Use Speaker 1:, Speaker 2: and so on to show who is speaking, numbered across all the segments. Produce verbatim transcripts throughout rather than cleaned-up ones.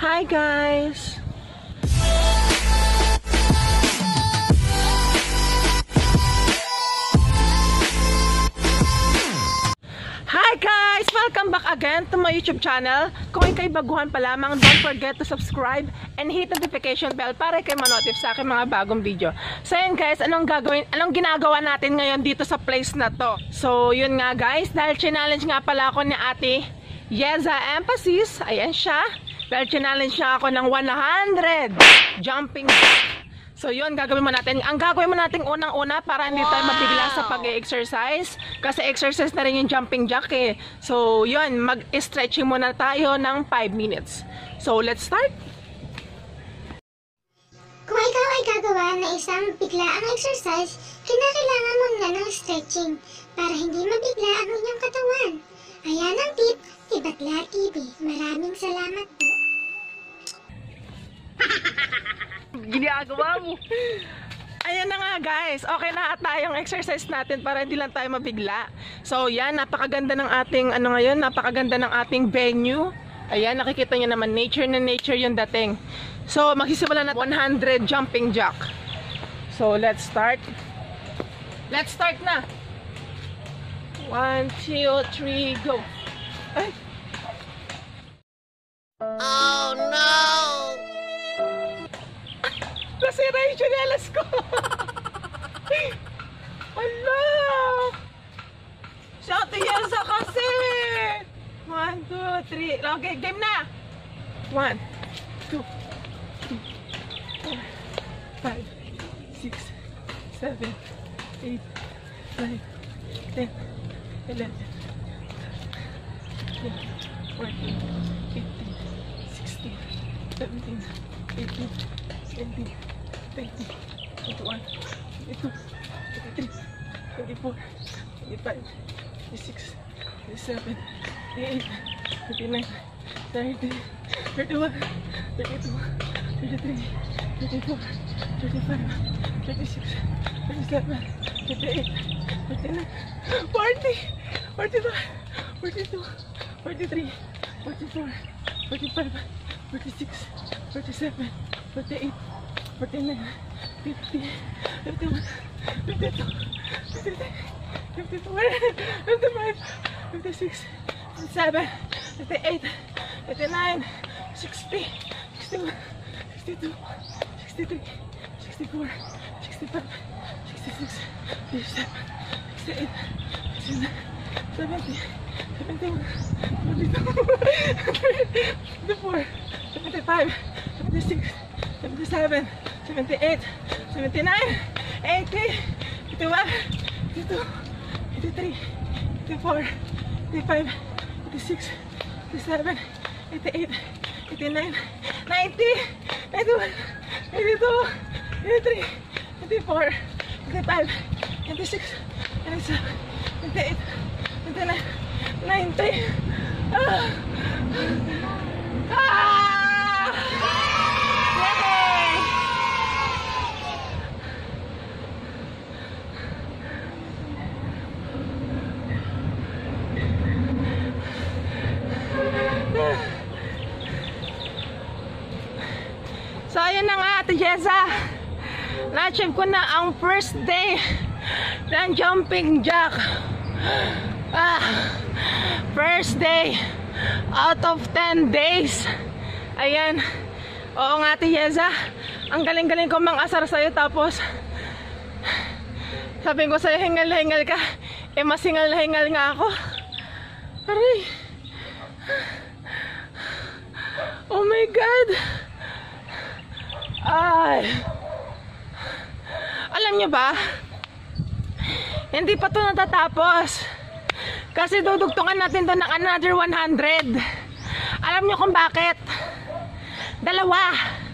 Speaker 1: Hi guys! Hi guys! Welcome back again to my YouTube channel. Kung ikay baguhan pa lamang, don't forget to subscribe and hit notification bell para kayo manotif sa aking mga bagong video. So yun guys, anong gagawin, anong ginagawa natin ngayon dito sa place na to? So yun nga guys, dahil challenge nga pala ako ni Ate Yeza Emphasis, ayan siya. Dahil challenge niya ako ng one hundred jumping jack. So yun, gagawin mo natin. Ang gagawin mo natin unang-una para hindi tayo mabigla sa pag-exercise. Kasi exercise na rin yung jumping jack eh. So yun, mag-stretching muna tayo ng five minutes. So let's start.
Speaker 2: Kung ikaw ay gagawa ng isang biglaang exercise, kinakailangan mo na ng stretching para hindi mabigla ang inyong katawan. Ayan ang tip ni Bakla T V. Maraming salamat po.
Speaker 1: Ginagawa mo. Ayan na nga guys, okay na tayong exercise natin para hindi lang tayo mabigla. So yan, napakaganda ng ating ano ngayon, napakaganda ng ating venue. Ayan, nakikita nyo naman, nature na nature yung dating. So magsisimula na one hundred jumping jack. So let's start. Let's start na. One, two, three, go. Ay.
Speaker 2: Oh no!
Speaker 1: Nasira yung chanelas ko. Ala! Shout to Yeza kasi! One, two, three. Okay, game na! One, two, three, four, five, six, seven, eight, nine, ten, eleven, twelve, fourteen, fifteen, sixteen, seventeen, eighteen, nineteen, twenty, twenty-one, twenty-two, twenty-three, twenty-four, twenty-five, twenty-six, twenty-seven, twenty-eight, twenty-nine, thirty, thirty-one, thirty-two, thirty-three, thirty-four, thirty-five, thirty-six, thirty-seven, thirty-eight, thirty-nine, forty, forty-one, forty-two, forty-three, forty-four, forty-five, forty-six, forty-seven, forty-eight, forty-nine, fifty, fifty-one, fifty-two, fifty-three, fifty-four, fifty-five, fifty-six, fifty-seven, fifty-eight, fifty-nine, sixty, sixty-one, sixty-two, sixty-three, sixty-four, sixty-five, sixty-six, sixty-seven, sixty-eight, sixty-nine, seventy, seventy-one, seventy-two, seventy-four, seventy-five, seventy-six, seventy-seven, seventy-eight, seventy-nine, eighty, eighty-one, eighty-two, eighty-three, eighty-four, eighty-five, eighty-six, eighty-seven, eighty-eight, eighty-nine, ninety, ninety-one, ninety-two, ninety-three, ninety-four, ninety-five, ninety-six, ninety-seven, ninety-eight, ninety-nine, ninety. Ah! Ah! Yay! So ayun na nga Ate Yeza, na-achieve ko na ang first day ng jumping jack. Ah, first day out of ten days. Ayan. Oo nga Ate Yeza, ang galing-galing ko mang asar sa'yo, tapos sabi ko sa'yo hingal na hingal ka, eh mas hingal na hingal nga ako. Aray. Oh my God. Ay. Alam nyo ba, hindi pa ito natatapos. Kasi dudugtungan natin ito ng another one hundred. Alam nyo kung bakit? Dalawa.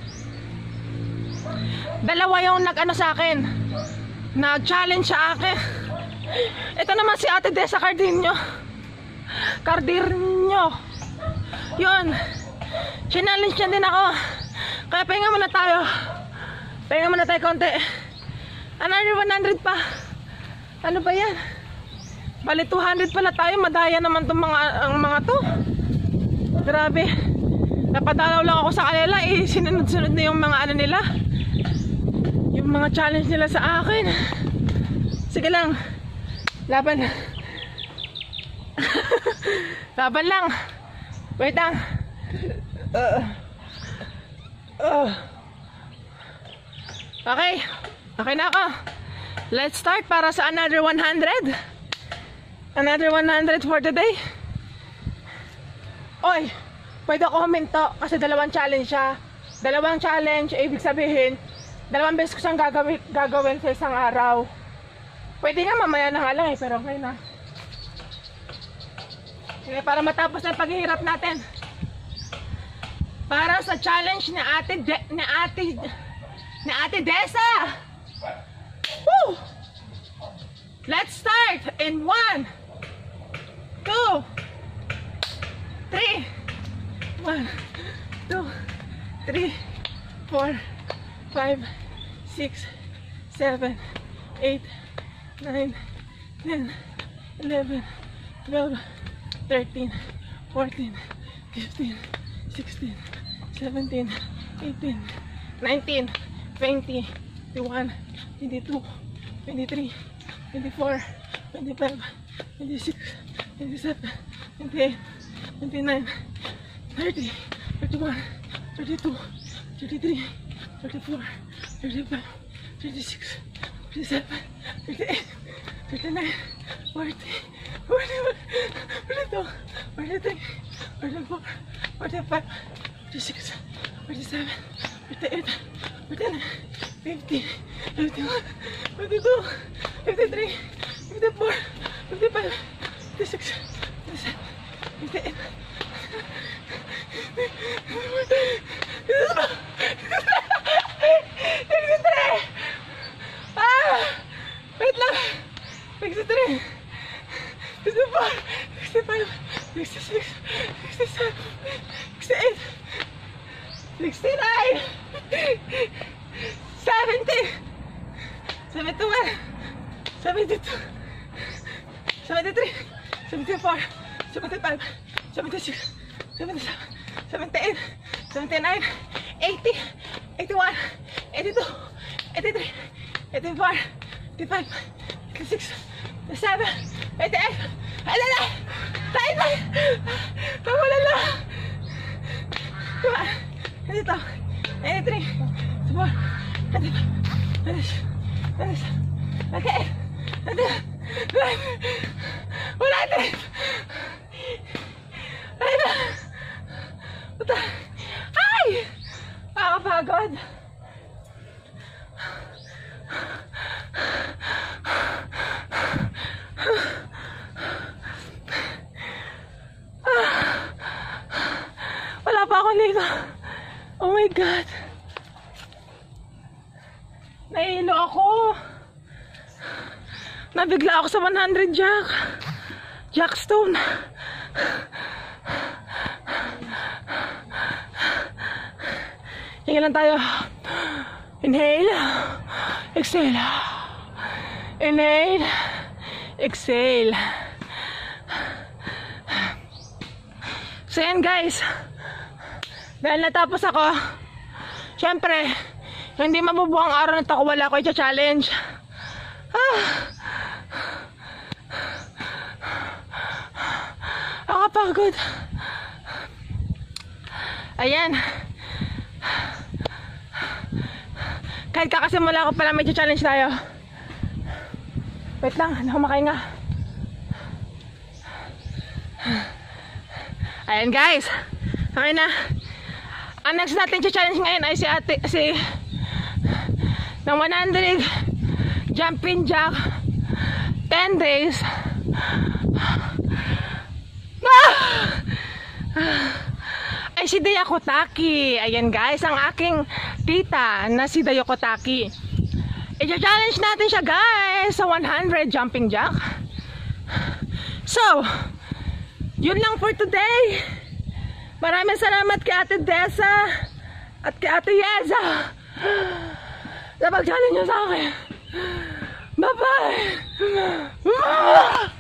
Speaker 1: Dalawa yung nag-ano sa akin, nag-challenge sa akin. Ito naman si Ate Desa Cardinio. Cardinio. Yun. Challenge niya din ako. Kaya pahinga muna tayo. Pahinga muna tayo konti. Another one hundred pa. Ano ba yan? Bali two hundred pala tayo. Madaya naman itong mga, ang mga to. Grabe. Napadalaw lang ako sa kanila, eh, sinunod-sunod na yung mga ano nila. Yung mga challenge nila sa akin. Sige lang. Laban. Laban lang. Wait lang. Uh, uh. Okay. Okay na ako. Let's start para sa another one hundred. Another one hundred for today. Oy, pwede comment to kasi dalawang challenge siya. Dalawang challenge, ibig sabihin, dalawang beses ko siyang gagawin, gagawin sa isang araw. Pwede nga mamaya na nga lang eh, pero okay na. Okay, para matapos na yung paghihirap natin. Para sa challenge ni Ate De, ni Ate ni Ate Desa. Woo! Let's start in one, two, three. One, two, three, four, five, six, seven, eight, nine, ten, eleven, twelve, thirteen, fourteen, fifteen, sixteen, seventeen, eighteen, nineteen, twenty, twenty-one, twenty-two, twenty-three, twenty-four, twenty-five, twenty-six, twenty-seven, twenty-eight, twenty-nine, thirty, thirty-one, thirty-two, thirty-three, thirty-four, thirty-five, thirty-six, thirty-seven, thirty-eight, thirty-nine, forty, forty-one, forty-two, forty-three, forty-four, forty-five, forty-six, forty-seven, forty-eight, forty-nine, fifty, fifty-one, fifty-two, fifty-three, fifty-four, fifty-five, fifty-six, fifty-seven, fifty-eight. sixty-three! Ah! Wait lang! sixty-three! sixty-four! sixty-five! sixty-six! sixty-seven! sixty-eight! sixty-nine! seventy! seventy-one! seventy-two! seventy-three! seventy-four! seventy-five! seventy-six! seventy-seven, seventy-eight, seventy-nine, eighty, eighty-one, eighty-two, eighty-three, eighty-four, eighty-five, eighty-six, eighty-seven, eighty-eight, eighty-nine, ninety, nawala lang. Diba? Ganito, ninety-three, ninety-four, ninety-five, ninety-six, ninety-seven, ninety-eight, ninety-nine, one hundred. Ay na! Puta! Ay! Nakakapagod! Wala pa akong ligo. Oh my God! Nahihilo ako! Nabigla ako sa one hundred jack. Jackstone. Tingnan lang tayo. Inhale. Exhale. Inhale. Exhale. So yan guys. Dahil natapos ako, syempre, hindi mabubuang araw na ito kung wala ko i-challenge. Ah. Nakapagod. Ayan. Kahit kakasimula ko pala may challenge tayo. Wait lang, hindi ako makahinga. Ayan guys. Okay na. Ang next natin challenge ngayon ay si ate, si ng one hundred jumping jack ten days. Ah! Ay si Daya Kotaki. Ayan guys, ang aking tita na si Daya Kotaki. I-challenge natin siya guys sa one hundred jumping jack. So, yun lang for today. Maraming salamat kay Ate Desa at kay Ate Yeza sa pag-challenge nyo sa akin. Bye bye.